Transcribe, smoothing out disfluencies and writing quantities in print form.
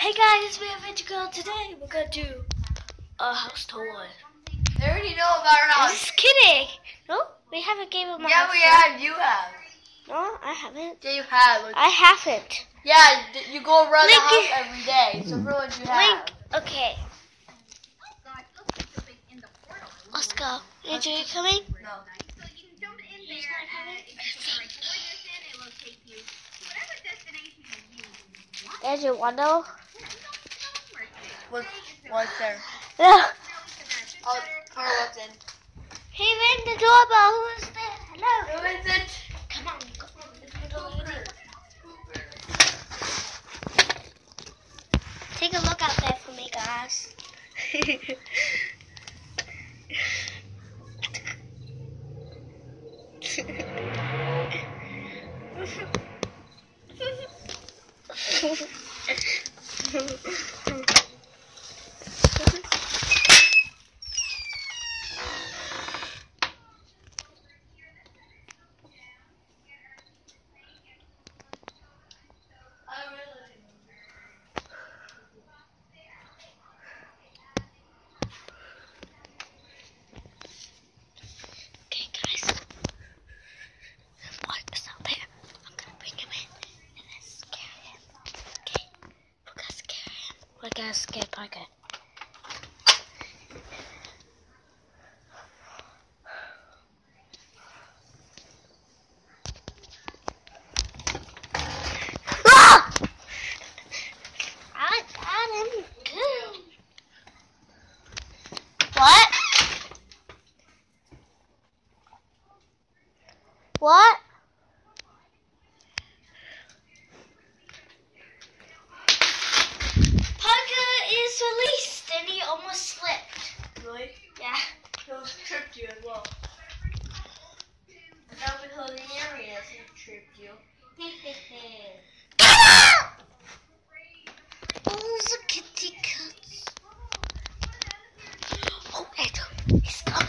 Hey guys, we have Integral today. We're gonna do a house tour. They already know about our house. Just kidding. No, we haven't gave them a Yeah, house we tour. have. You have. No, I haven't. Yeah, you have. Look. I haven't. Yeah, you go around Link the house every day. So for what you have. Link. Okay. Let's go. Andrew, you coming? No. Andrew, wanna? What's there? No. Oh, what's in? He rang the doorbell. Who is there? Hello. Who is it? Come on. Go. Take a look out there for me, guys. Okay, guys. What is out there? I'm gonna bring him in and then scare him. Okay, we're gonna scare him. We're gonna scare Parker. What? What? Parker is released and he almost slipped. Really? Yeah. He almost tripped you as well. And that was hilarious. He tripped you. Oh, the kitty cats. Oh, Andrew, he's coming.